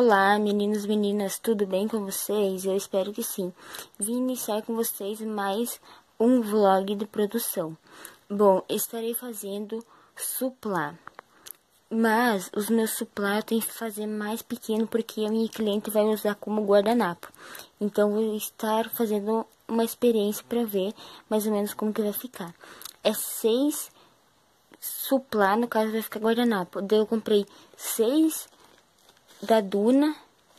Olá, meninos e meninas, tudo bem com vocês? Eu espero que sim. Vim iniciar com vocês mais um vlog de produção. Bom, estarei fazendo suplá, mas os meus suplá eu tenho que fazer mais pequeno porque a minha cliente vai usar como guardanapo. Então, vou estar fazendo uma experiência para ver mais ou menos como que vai ficar. É 6 suplá, no caso vai ficar guardanapo. Daí eu comprei 6 da Duna,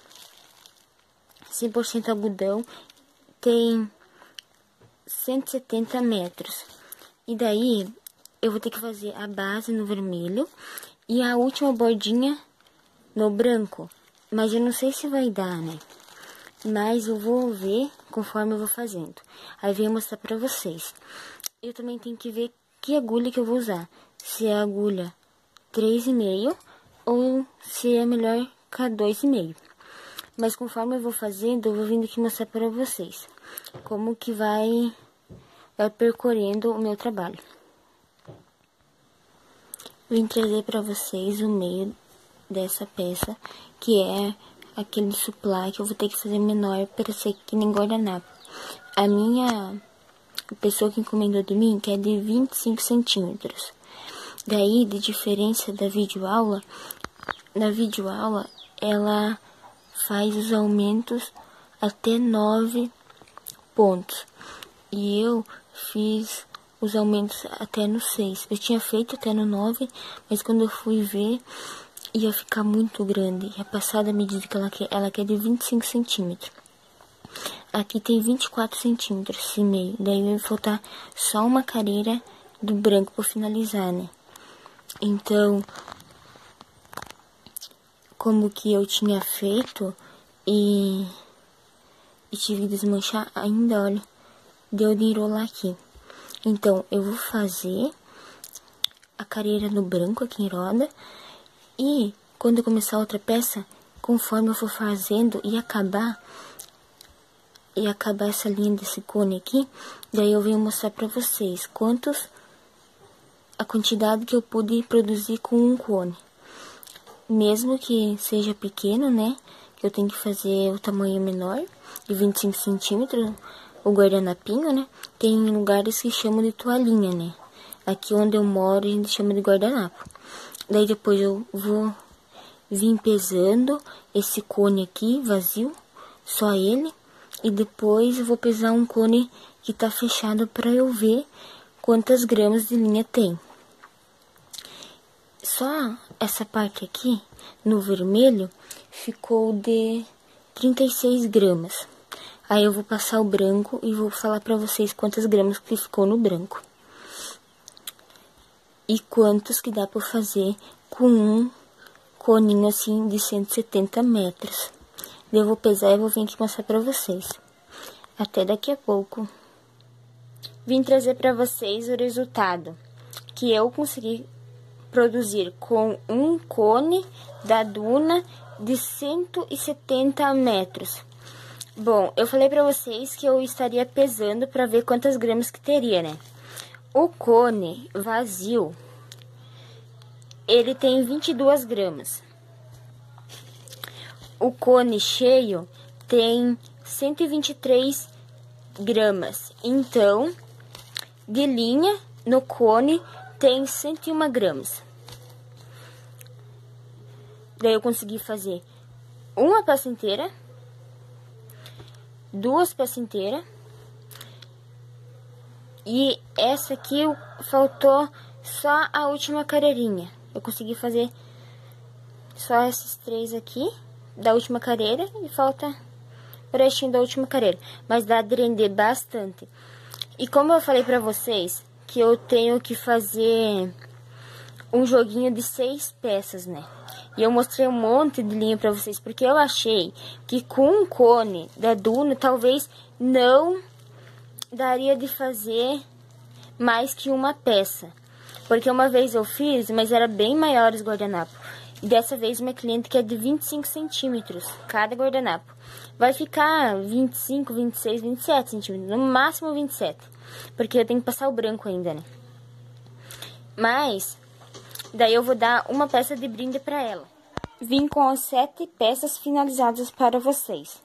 100% algodão, tem 170 metros. E daí, eu vou ter que fazer a base no vermelho e a última bordinha no branco. Mas eu não sei se vai dar, né? Mas eu vou ver conforme eu vou fazendo. Aí eu vou mostrar pra vocês. Eu também tenho que ver que agulha que eu vou usar. Se é a agulha 3,5 ou se é melhor K2,5. Mas conforme eu vou fazendo, eu vou vindo aqui mostrar para vocês como que vai percorrendo o meu trabalho. Vim trazer para vocês o meio dessa peça, que é aquele suplá que eu vou ter que fazer menor para ser que nem guardanapo. A pessoa que encomendou de mim quer de 25 centímetros. Daí, de diferença da videoaula, na videoaula ela faz os aumentos até 9 pontos. E eu fiz os aumentos até no 6. Eu tinha feito até no 9, mas quando eu fui ver, ia ficar muito grande. E a passada medida que ela quer de 25 centímetros. Aqui tem 24 centímetros e meio. Daí vai faltar só uma careira do branco para finalizar, né? Então, como que eu tinha feito e tive que desmanchar ainda, olha, deu de enrolar aqui. Então, eu vou fazer a careira no branco aqui em roda e quando eu começar outra peça, conforme eu for fazendo e acabar essa linha desse cone aqui, daí eu venho mostrar pra vocês a quantidade que eu pude produzir com um cone. Mesmo que seja pequeno, né, que eu tenho que fazer o tamanho menor, de 25 centímetros, o guardanapinho, né, tem lugares que chamam de toalhinha, né. Aqui onde eu moro a gente chama de guardanapo. Daí depois eu vou vir pesando esse cone aqui, vazio, só ele. E depois eu vou pesar um cone que tá fechado para eu ver quantas gramas de linha tem. Só essa parte aqui, no vermelho, ficou de 36 gramas. Aí eu vou passar o branco e vou falar pra vocês quantas gramas que ficou no branco. E quantos que dá pra fazer com um coninho assim de 170 metros. Eu vou pesar e vou vir aqui mostrar pra vocês. Até daqui a pouco. Vim trazer pra vocês o resultado que eu consegui produzir com um cone da Duna de 170 metros. Bom, eu falei pra vocês que eu estaria pesando pra ver quantas gramas que teria, né? O cone vazio, ele tem 22 gramas. O cone cheio tem 123 gramas. Então, de linha no cone tem 101 gramas. Daí eu consegui fazer uma peça inteira, 2 peças inteiras. E essa aqui faltou só a última carreirinha. Eu consegui fazer só esses 3 aqui da última carreira e falta o restinho da última carreira. Mas dá de render bastante. E como eu falei pra vocês que eu tenho que fazer um joguinho de 6 peças, né? E eu mostrei um monte de linha pra vocês, porque eu achei que com um cone da Duna talvez não daria de fazer mais que uma peça. Porque uma vez eu fiz, mas era bem maior os guardanapos. E dessa vez minha cliente quer de 25 centímetros cada guardanapo. Vai ficar 25, 26, 27 centímetros, no máximo 27. Porque eu tenho que passar o branco ainda, né? Mas daí eu vou dar uma peça de brinde pra ela. vim com as 7 peças finalizadas para vocês.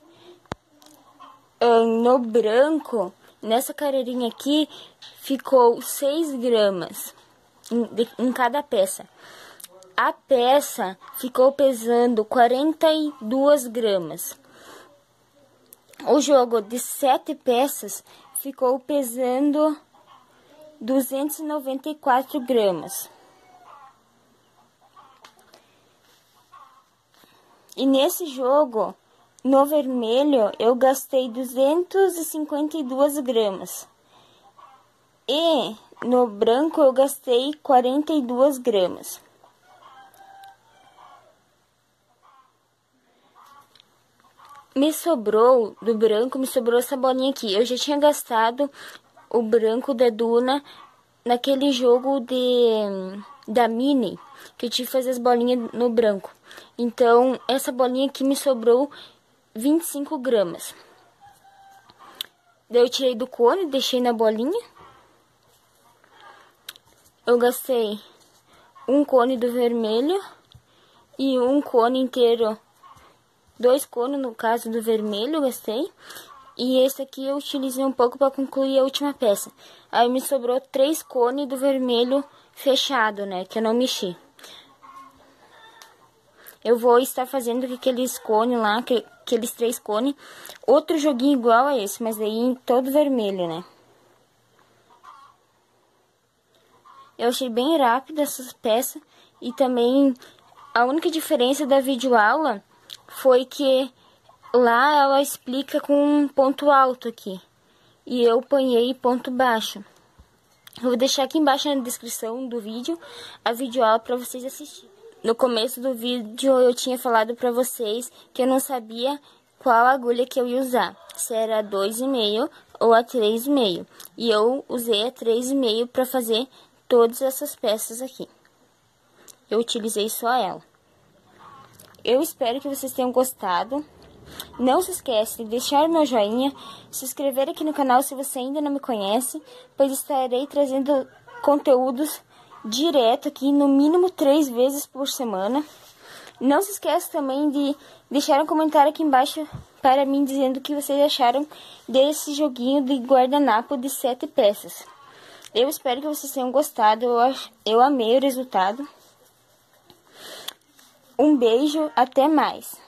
No branco, nessa carreirinha aqui, ficou 6 gramas em cada peça. A peça ficou pesando 42 gramas. O jogo de 7 peças ficou pesando 294 gramas. E nesse jogo, no vermelho, eu gastei 252 gramas. E no branco, eu gastei 42 gramas. Do branco, me sobrou essa bolinha aqui. Eu já tinha gastado o branco da Duna naquele jogo da Mini, que eu tive que fazer as bolinhas no branco. Então, essa bolinha aqui me sobrou 25 gramas. Daí eu tirei do cone, deixei na bolinha. Eu gastei um cone do vermelho e um cone inteiro. 2 cones, no caso do vermelho, eu gastei. E esse aqui eu utilizei um pouco para concluir a última peça. Aí me sobrou 3 cones do vermelho fechado, né? Que eu não mexi. Eu vou estar fazendo com aqueles cones lá, aqueles 3 cones. Outro joguinho igual a esse, mas daí em todo vermelho, né? Eu achei bem rápido essas peças. E também a única diferença da videoaula foi que lá ela explica com um ponto alto aqui. E eu apanhei ponto baixo. Eu vou deixar aqui embaixo na descrição do vídeo a videoaula para vocês assistirem. No começo do vídeo eu tinha falado para vocês que eu não sabia qual agulha que eu ia usar. Se era a 2,5 ou a 3,5. E eu usei a 3,5 para fazer todas essas peças aqui. Eu utilizei só ela. Eu espero que vocês tenham gostado. Não se esqueça de deixar o meu joinha, se inscrever aqui no canal se você ainda não me conhece, pois estarei trazendo conteúdos direto aqui, no mínimo 3 vezes por semana. Não se esqueça também de deixar um comentário aqui embaixo para mim dizendo o que vocês acharam desse joguinho de guardanapo de 7 peças. Eu espero que vocês tenham gostado, eu amei o resultado. Um beijo, até mais!